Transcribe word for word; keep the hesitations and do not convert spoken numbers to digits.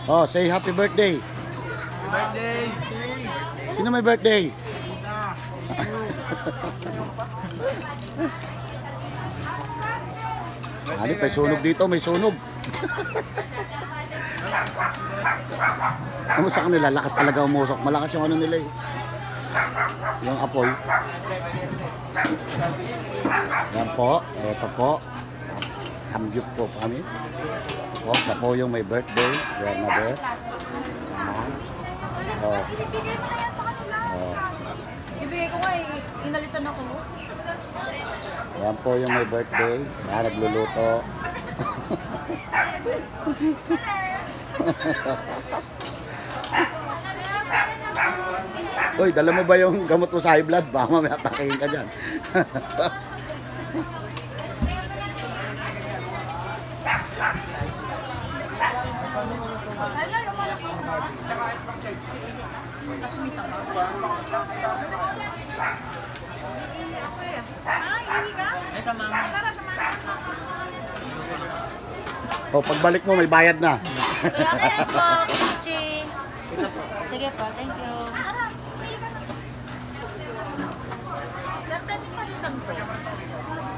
Oh, say happy birthday. Birthday! Sino may birthday? Ano, may sunog dito, may sunog. Ano sa kanila, lakas talaga umusok. Malakas yung ano nila eh. Yung apoy. Yan po, eto po. Hamgyup po kami. O, siya po yung may birthday. Bernadette. Ayan. O. Ibibigay mo na yan sa kanila. O. Ibigay ko nga eh. Inalisan ako. Yan po yung may birthday. Yan, nagluluto. Uy, dala mo ba yung gamot mo sa high blood? Baka mamaya atakihin ka dyan. O, pagbalik mo, may bayad na. Ayan po, Chichi. Sige po, thank you. Sir, pwede palitan to.